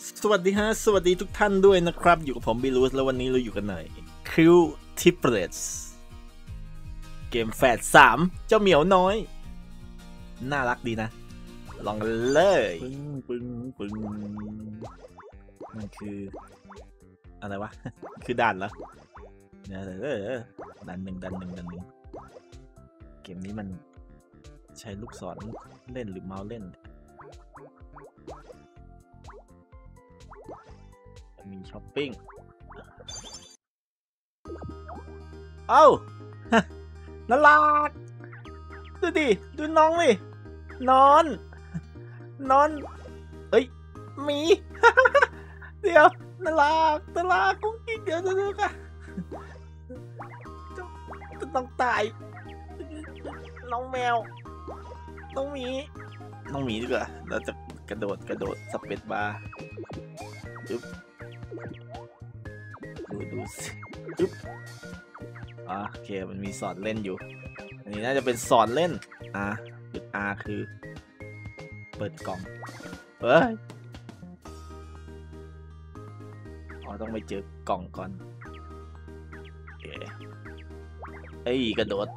สวัสดีฮะสวัสดีทุกท่านด้วยนะครับอยู่กับผมบิลูสแล้ววันนี้เราอยู่กันในคิวทิปเลสเกมแฝด3เจ้าเหมียวน้อยน่ารักดีนะลองกันเลยปึ้งมันคืออะไรวะ คือด่านเหรอเนี่ยด่านหนึ่งเกมนี้มันใช้ลูกศรเล่นหรือเมาส์เล่นมีช้อปปิ้งเอ้าน่ารักดูดิดูน้องดินอนเอ้ยหมี เดี๋ยวน่ารักกุ๊กกิ๊กเดี๋ยวค่ะต้องตายน้องแมวน้องหมีดีกว่าเราจะกระโดดสเปซบาร์ดูสิโอเคมันมีสอนเล่นอยู่อันนี้น่าจะเป็นสอนเล่นจุด R คือเปิดกล่องเฮ้ยต้องไปเจอกล่องก่อนโอเคเอ้ยกระโดด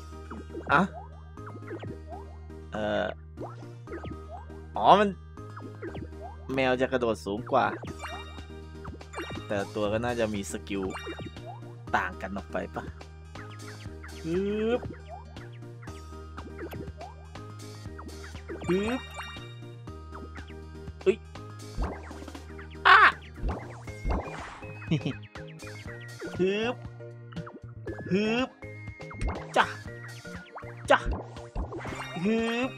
มันแมวจะกระโดดสูงกว่าแต่ตัวก็น่าจะมีสกิลต่างกันออกไปปะฮึบเอ้ยฮึบจ้ะฮึบ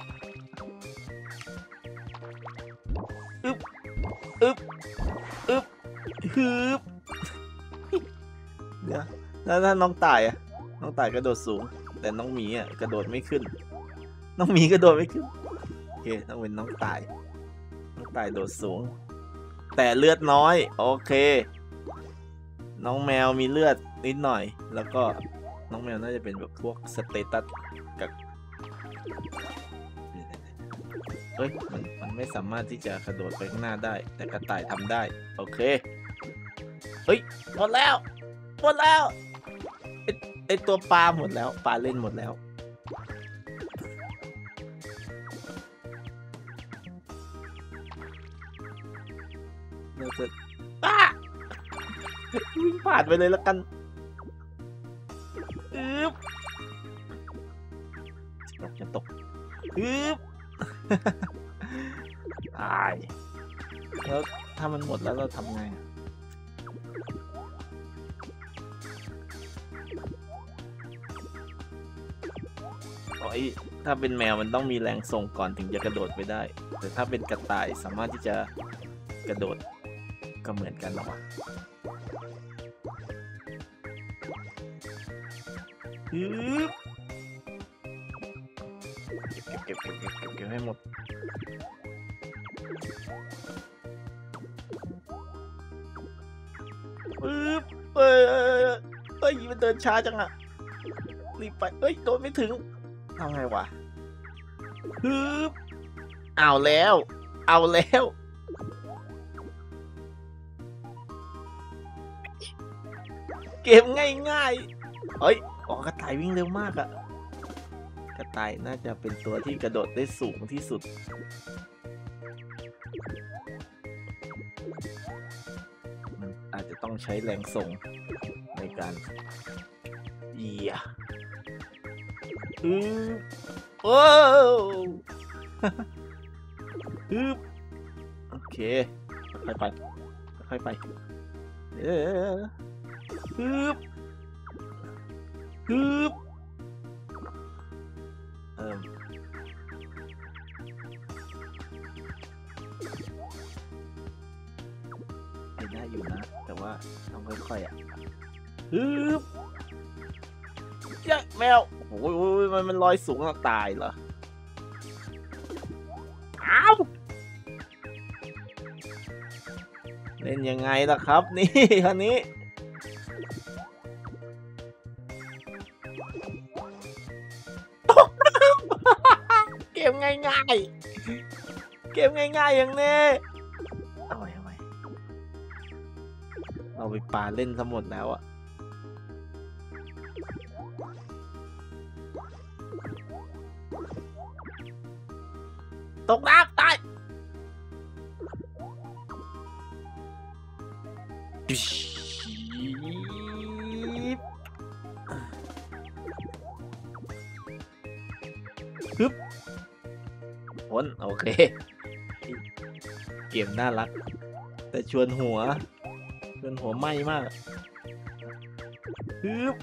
ฮึบเดี๋ยวแล้วถ้าน้องตายน้องตายกระโดดสูงแต่น้องหมีกระโดดไม่ขึ้นน้องหมีกระโดดไม่ขึ้นโอเคต้องเป็นน้องตายโดดสูงแต่เลือดน้อยโอเคน้องแมวมีเลือดนิดหน่อยแล้วก็น้องแมวน่าจะเป็นแบบพวกสเตตัสกับเฮ้ยมันไม่สามารถที่จะกระโดดไปข้างหน้าได้แต่กระต่ายทำได้โอเคเฮ้ยหมดแล้วไอตัวปลาหมดแล้วปลาเล่นหมดแล้วเราจะวิ่งผ่านไปเลยแล้วกันจะตกตายแล้วถ้ามันหมดแล้วเราทำไงถ้าเป็นแมวมันต้องมีแรงส่งก่อนถึงจะกระโดดไปได้แต่ถ้าเป็นกระต่ายสามารถที่จะกระโดดก็เหมือนกันหรอวะเก็บให้หมดมันเดินช้าจังอะรีบไปโดนไม่ถึงทำไงวะเอาแล้วเกมง่ายกระต่ายวิ่งเร็วมากอะกระต่ายน่าจะเป็นตัวที่กระโดดได้สูงที่สุดมันอาจจะต้องใช้แรงส่งในการโอเคค่อยไปได้อยู่นะแต่ว่าต้องค่อยๆแมวโอ้ยมันลอยสูงตายเหรอเล่นยังไงล่ะครับนี่คันนี้เกมง่ายอย่างนี้เอาไว้เราไปปาเล่นซะหมดแล้วอะตกน้ำตายฮึบพ้นโอเคเกมน่ารักแต่ชวนหัวไหม้มากฮึบ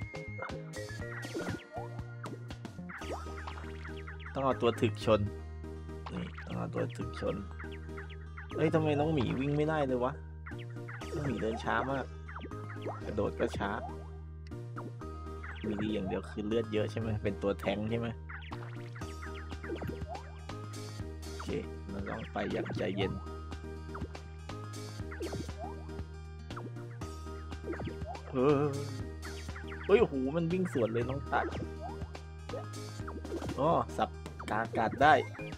ต้องเอาตัวถึกชนนี่ต้องเอาตัวถึกชนเอ้ยทำไมน้องหมีวิ่งไม่ได้เลยวะน้องหมีเดินช้ามากกระโดดก็ช้ามีดีอย่างเดียวคือเลือดเยอะใช่ไหมเป็นตัวแทงใช่ไหมโอเคเราต้องไปอย่างใจเย็นเฮ้ยโอ้โหมันวิ่งสวนเลยน้องตัดอ๋อสับกาอากาศได้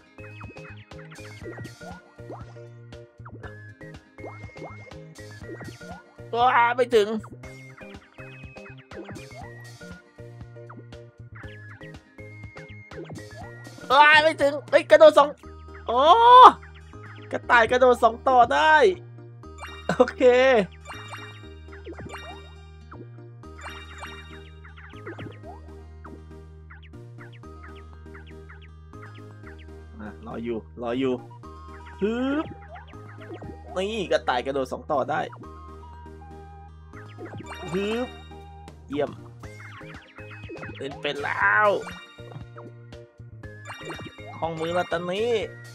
ว้าไม่ถึงว้าไม่ถึงเฮ้ยกระโดด2โอ้กระต่ายกระโดด2ต่อได้โอเครออยู่ฮึบนี่กระต่ายกระโดด2ต่อได้ฮึบเยี่ยมเป็นแล้วห้องมือละตอนนี้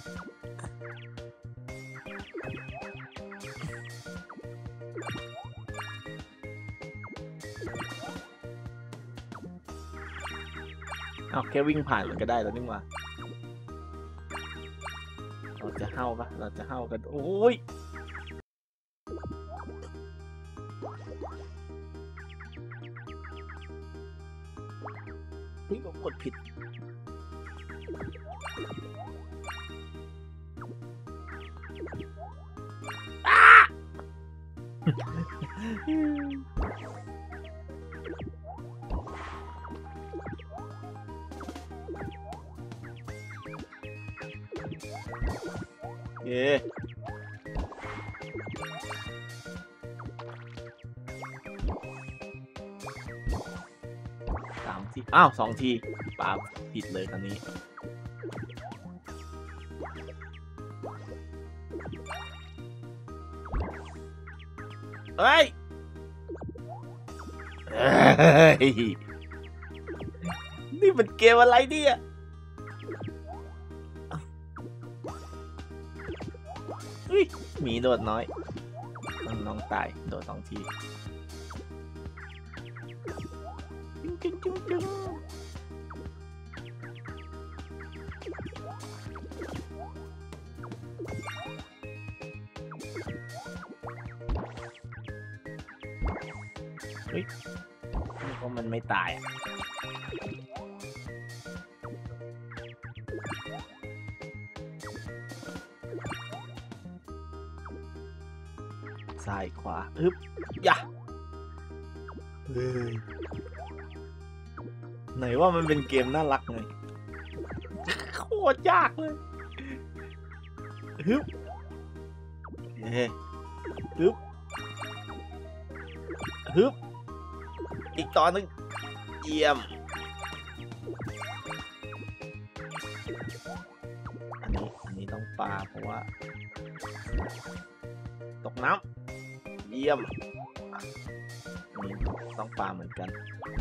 เอาแค่วิ่งผ่านมันก็ได้แล้วนี่หว่าเราจะเห่าปะเราจะเห่ากันโอ้ยเฮ้ยผมกดผิดเย้3 ทีอ้าว2 ทีปาผิดเลยคราวนี้เฮ้ยนี่มันเกมอะไรเนี่ยหมีโดดน้อยน้องตายโดด2 ทีเฮ้ยเพราะมันไม่ตายซ้ายขวาอึ๊บย่ะไหนว่ามันเป็นเกมน่ารักไงโคตรยากเลยฮึบฮึบฮึบอีกตอนนึงเยี่ยมอันนี้ต้องปาเพราะว่าตกน้ำเยี่ยมนี่ต้องปาเหมือนกัน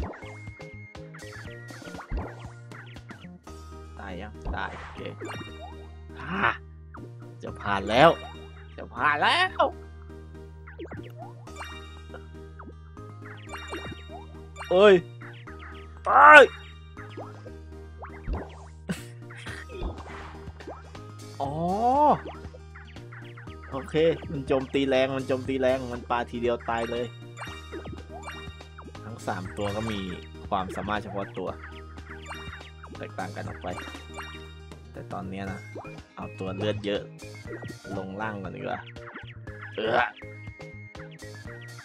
ตายยังตายโอเคจะผ่านแล้วเอ้ยตายอ๋อโอเคมันโจมตีแรงมันปาทีเดียวตายเลยทั้ง3 ตัวก็มีความสามารถเฉพาะตัวแตกต่างกันออกไปแต่ตอนนี้นะเอาตัวเลือดเยอะลงล่างก่อนดีกว่า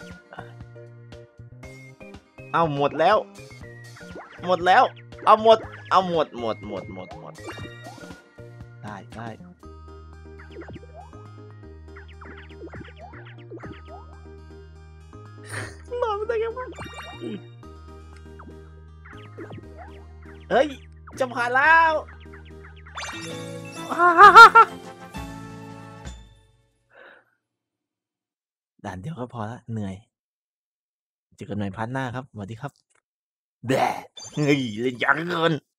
เอาหมดแล้ว หมดแล้ว เอาหมด เอาหมดได้นอนไม่ได้ยังไงเฮ้ยจะผ่านแล้ว ด่านเดียวก็พอละเหนื่อยเจอกันใหม่พาร์ทหน้าครับสวัสดีครับแด่เฮ้ยเล่นยากเกิน